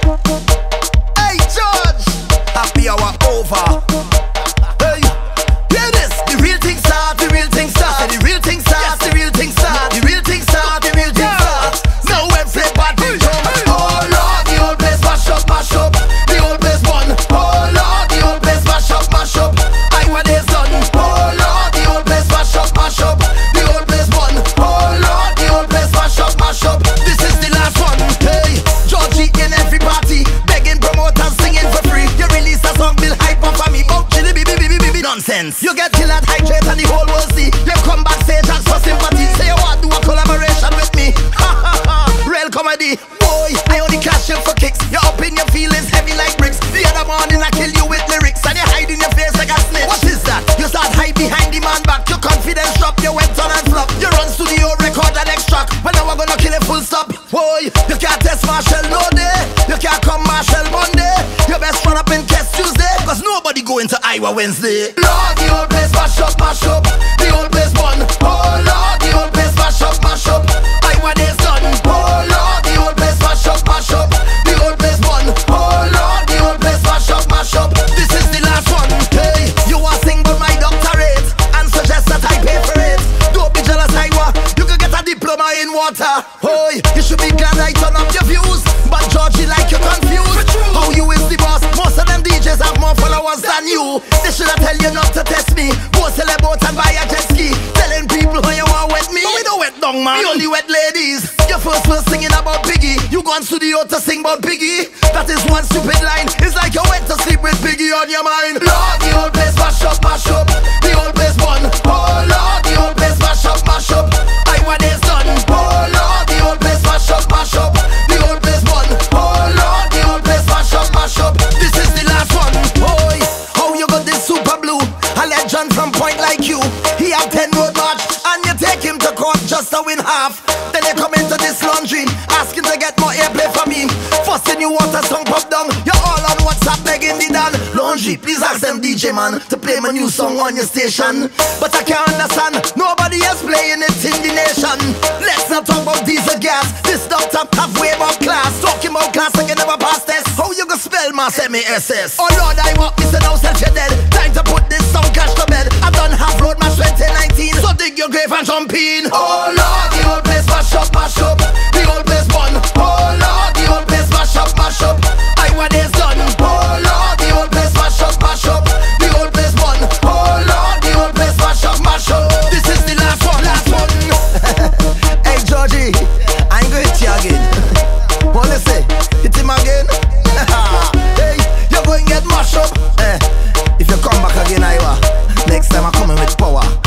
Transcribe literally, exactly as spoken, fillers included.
Hey George, happy hour over. Hey, hear this, the real thing start, the real thing start, the real thing start, the real thing start, the real thing start, the real thing start. Now everybody jump. Oh Lord, the old place mash up, mash up. The old place burn. Oh Lord, the old place mash up, mash up. I want this done. Oh Lord, the old place mash up, mash up. The old place burn. Oh Lord, the old place mash up, mash up. This is the last one. Hey, Georgie in every party, begging promoters, singing for free. You release a song, bill hype up for me. Oh, chili, bi, bi, bi, bi, bi, nonsense. You get killed at hydrate and the whole world see. You come backstage, ask for sympathy. Say you want to do a collaboration with me. Ha ha ha, real comedy. Boy, I only cash you for kicks. You're up in your feelings, heavy like bricks. The other morning I kill you with lyrics, and you hide in your face like a snitch. What is that? You start hide behind the man back. Your confidence drop, you went on and flop. You run studio, record and extract. But now I'm gonna kill it full stop. Boy, you can't test Machel no day. You can't come Machel Monday. You best run up in Test Tuesday, cause nobody go into Iowa Wednesday. Lord, the old place mash up, mash up. The old place burn. Oh Lord, the old place mash up, mash up. Iowa day's done. Oh Lord, the old place mash up, mash up. The old place burn. Oh Lord, the old place mash up, mash up. This is the last one. Hey, you want sing but my doctorate and suggest that I pay for it. Don't be jealous, Iowa. You could get a diploma in water. Oh, you should be glad I turn up your views, but Georgie like you confused. How you is the boss? Most of them D Js have more followers than you. They should have tell you not to test me. Go sell a boat and buy a jet ski. Telling people how you want wet me. But we don't wet down, man. We only wet ladies. Your first was singing about Piggy. You gone studio to sing about Piggy. That is one stupid line. It's like you went to sleep with Piggy on your mind. Lord, the old place mash up, mash up. The old place burn. Oh Lord, the old place mash up, mash up. I want this done. Oh Lord, the old place mash up, mash up. The old place burn. Oh Lord, the old place mash up, mash up. This is the last one. Boy, how you got this super blue? A legend from Point like you. He had ten road march and you take him to court just to win half. Then you come into this laundry asking to get more airplay for me. First in you want a song pop down. You're all on WhatsApp begging the Dan. Laundry, please ask them D J man to play my new song on your station. But I can't understand, nobody else playing it in the nation. Let's not talk about diesel gas. This doctor have way more class. Talking about class and you never pass test. How you gonna spell mass M A S S? Oh Lord, I walk this and now self you're dead. Time to put this song cash to bed. I've done half road match twenty nineteen. So dig your grave and jump in. Oh Lord, the old place mash up, mash up. The old place burn. Oh Lord, the old place mash up, mash up. I want this done. Oh Lord, the old place mash up, mash up. The old place burn. Oh Lord, the old place mash up, mash up. This is the last one, last one. Hey Georgie, I ain't gonna hit you again. What you say? Hit him again? Hey, you're going to get mashed up. Eh, if you come back again, Iowa, next time I'm coming with power.